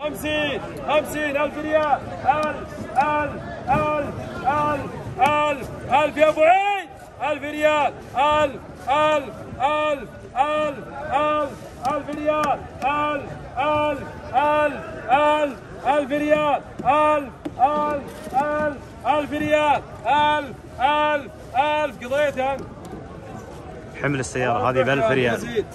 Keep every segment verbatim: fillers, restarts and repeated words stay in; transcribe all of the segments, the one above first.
خمسين خمسين ألف ريال. ألف ألف ألف ألف ألف ألف يا أبو عيد. ألف ريال. ألف ألف ألف ألف ألف ألف ريال. ألف ألف ألف ألف ألف ريال. ألف ألف ألف ألف ريال. ألف ألف ألف قضيتها. حمل السيارة هذه بألف ريال.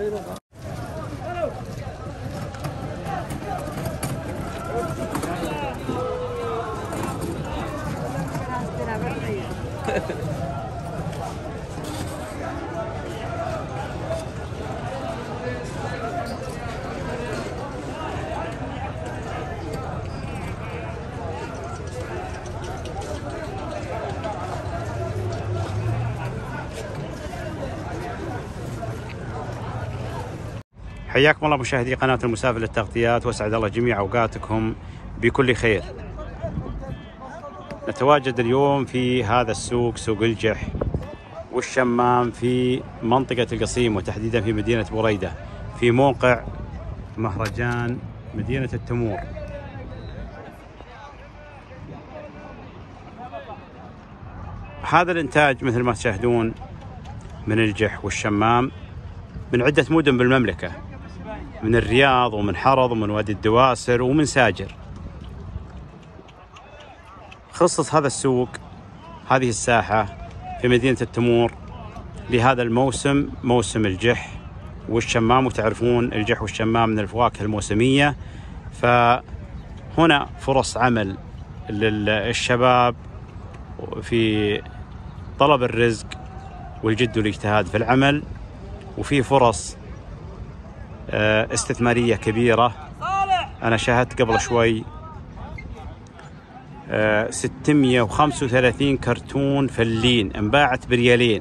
حياكم الله مشاهدي قناة المسافر للتغطيات، واسعد الله جميع اوقاتكم بكل خير. نتواجد اليوم في هذا السوق، سوق الجح والشمام في منطقة القصيم، وتحديدا في مدينة بريدة، في موقع مهرجان مدينة التمور. هذا الانتاج مثل ما تشاهدون من الجح والشمام من عدة مدن بالمملكة، من الرياض ومن حرض ومن وادي الدواسر ومن ساجر. خصص هذا السوق، هذه الساحة في مدينة التمور لهذا الموسم، موسم الجح والشمام. وتعرفون الجح والشمام من الفواكه الموسمية، فهنا فرص عمل للشباب في طلب الرزق والجد والاجتهاد في العمل، وفي فرص استثمارية كبيرة. أنا شاهدت قبل شوي ستمئة وخمسة وثلاثين كرتون فلين انباعت بريالين،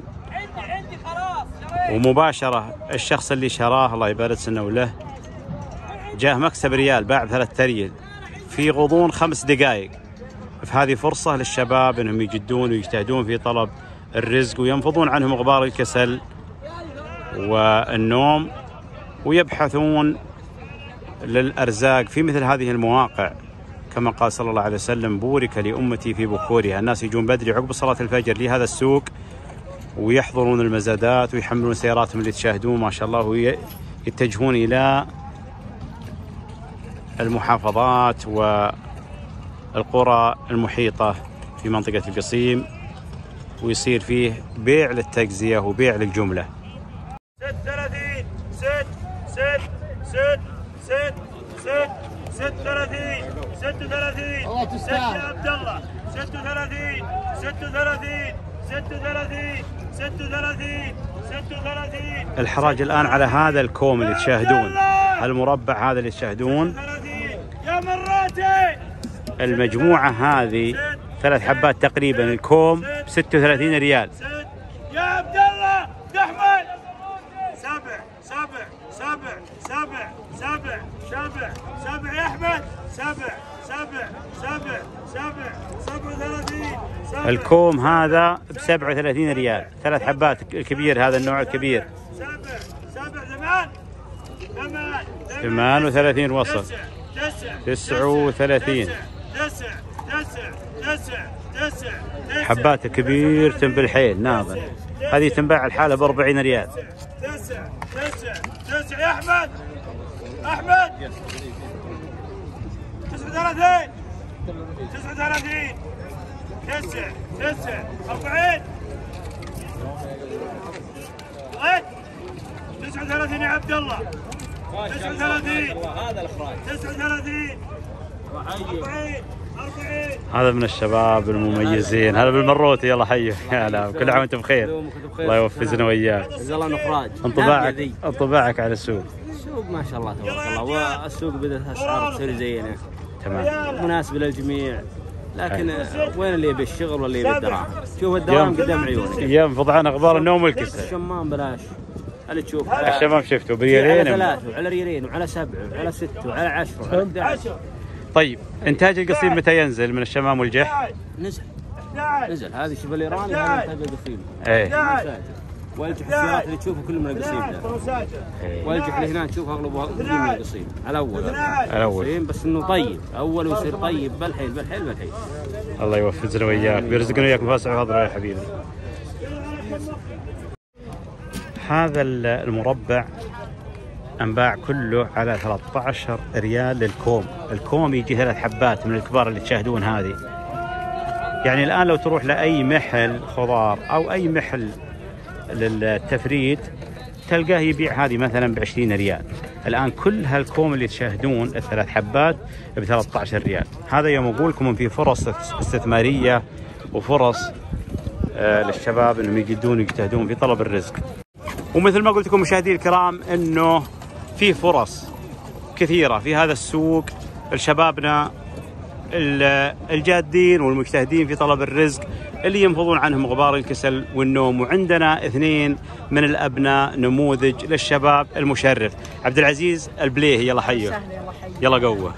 ومباشرة الشخص اللي شراه الله يبارك سنه وله جاه مكسب ريال، باع بثلاثة ريال في غضون خمس دقائق. فهذه فرصة للشباب انهم يجدون ويجتهدون في طلب الرزق، وينفضون عنهم غبار الكسل والنوم، ويبحثون للأرزاق في مثل هذه المواقع. كما قال صلى الله عليه وسلم: بورك لأمتي في بكورها. الناس يجون بدري عقب صلاة الفجر لهذا السوق، ويحضرون المزادات ويحملون سياراتهم اللي تشاهدون ما شاء الله، ويتجهون إلى المحافظات والقرى المحيطة في منطقة القصيم، ويصير فيه بيع للتجزية وبيع للجملة. ست ثلاثين ست ست ست ست ست ست ثلاثين ست ثلاثين ست يا عبد الله ست ثلاثين ست ثلاثين ست ثلاثين ست ثلاثين ست ثلاثين. الحراج الآن على هذا الكوم اللي تشاهدون، المربع هذا اللي تشاهدون، يا مراتي المجموعة هذه ثلاث حبات تقريبا، الكوم ب ستة وثلاثين ريال. يا عبد الله تحمل سبع سبع سبع سبع سبع سبع سبع يا احمد سبع سبع سبع سبع سبع وثلاثين. الكوم هذا ب سبعة وثلاثين ريال، ثلاث حبات الكبير، هذا النوع الكبير. سبع سبع ثمان ثمان ثمان وثلاثين وصل تسعة وثلاثين. تسع تسع تسع تسع حبات الكبير تنبل حيل ناظر، هذه تنباع الحالة ب أربعين ريال. تسع تسع تسع يا احمد احمد تسعة وثلاثين تسعة وثلاثين تسع تسع أربعين تسعة وثلاثين يا عبد الله تسعة وثلاثين تسعة وثلاثين أربعين أربعين. هذا من الشباب المميزين، هذا بالمروتي. يلا حيه، هلا، كل عام وانتم بخير، الله يوفقنا وياك. الله نخراج. انطباعك انطباعك على السوق؟ السوق ما شاء الله تبارك الله، والسوق بدأت اسعار تصير زينه تمام، مناسبه للجميع، لكن وين اللي يبي الشغل واللي يبي الدراهم؟ شوف الدراهم قدام عيونك. ينفض عن اخبار النوم والكسل. الشمام بلاش، اللي تشوف الشمام شفته بريالين، على ثلاث وعلى ريالين وعلى سبع وعلى ست وعلى عشر وعلى أحد عشر. طيب انتاج القصيم متى ينزل من الشمام والجح؟ نزل نزل. هذه شوف الايراني، هذا انتاج القصيم. ايه والجح السيارات اللي تشوفه كله من القصيم ده. والجح اللي هنا تشوفه اغلبه من القصيم على اول. على اول. بس انه طيب، اول ويصير طيب بالحيل بالحيل بالحيل. الله يوفقنا وياك، بيرزقنا وياك بواسع فضله يا حبيبي. هذا المربع انباع كله على ثلاثة عشر ريال للكوم، الكوم يجي ثلاث حبات من الكبار اللي تشاهدون هذه. يعني الان لو تروح لاي محل خضار او اي محل للتفريد تلقاه يبيع هذه مثلا ب عشرين ريال. الان كل هالكوم اللي تشاهدون الثلاث حبات ب ثلاثة عشر ريال. هذا يوم اقول لكم ان في فرص استثماريه وفرص آه للشباب انهم يجدون ويجتهدون في طلب الرزق. ومثل ما قلت لكم مشاهدي الكرام انه في فرص كثيره في هذا السوق لشبابنا الجادين والمجتهدين في طلب الرزق اللي ينفضون عنهم غبار الكسل والنوم. وعندنا اثنين من الابناء نموذج للشباب المشرف. عبد العزيز البليه، يلا حيه. يلا قوه.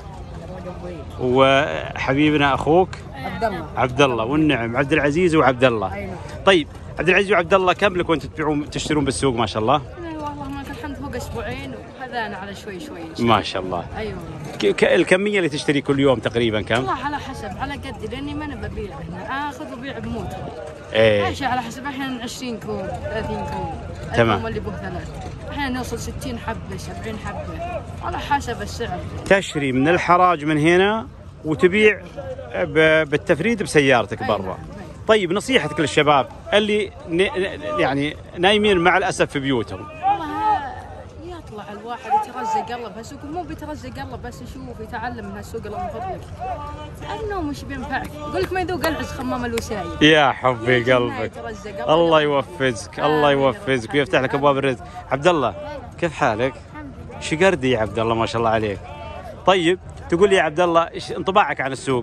وحبيبنا اخوك عبد الله. عبد الله والنعم، عبد العزيز وعبد الله. طيب عبد العزيز وعبد الله كم لكم انتم تبيعون تشترون بالسوق ما شاء الله؟ والله ما الحمد فوق اسبوعين وهذا على شوي شوي. ما شاء الله. ايوه. الكميه اللي تشتري كل يوم تقريبا كم؟ والله على حسب، على قدي لاني ما انا ببيع هنا، اخذ وبيع بموت. ايه. ماشي على حسب، احيانا عشرين كوم ثلاثين كوم. تمام. الكوم اللي به ثلاث. احيانا نوصل ستين حبه سبعين حبه على حسب السعر. تشتري من الحراج من هنا وتبيع بالتفريد بسيارتك برا. طيب نصيحتك للشباب اللي يعني نايمين مع الاسف في بيوتهم؟ والله يطلع الواحد يترزق الله بهالسوق، مو بيترزق الله بس يشوف يتعلم من هالسوق الله من فضلك. النوم مش بينفعك، يقول لك ما يذوق العز خمام الوسايل. يا حبي قلبك، الله يوفقك الله يوفقك ويفتح لك ابواب الرزق. عبد الله كيف حالك؟ شقردي يا عبد الله ما شاء الله عليك. طيب تقول لي يا عبد الله ايش انطباعك عن السوق؟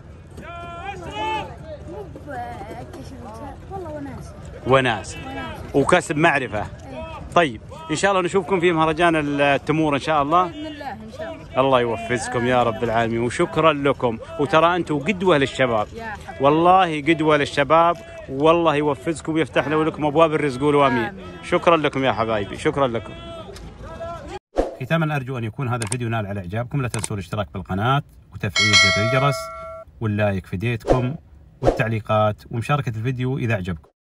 والله وناس وناس وكسب معرفة. طيب إن شاء الله نشوفكم في مهرجان التمور إن شاء الله. بإذن الله إن شاء الله. الله يوفقكم يا رب العالمين وشكرا لكم. وترى أنتم قدوة للشباب، والله قدوة للشباب، والله يوفقكم ويفتح لكم أبواب الرزق. قولوا آمين. شكرا لكم يا حبايبي، شكرا لكم. ختاما أرجو أن يكون هذا الفيديو نال على إعجابكم. لا تنسوا الاشتراك بالقناة وتفعيل زر الجرس واللايك في يديكم والتعليقات ومشاركة الفيديو إذا أعجبكم.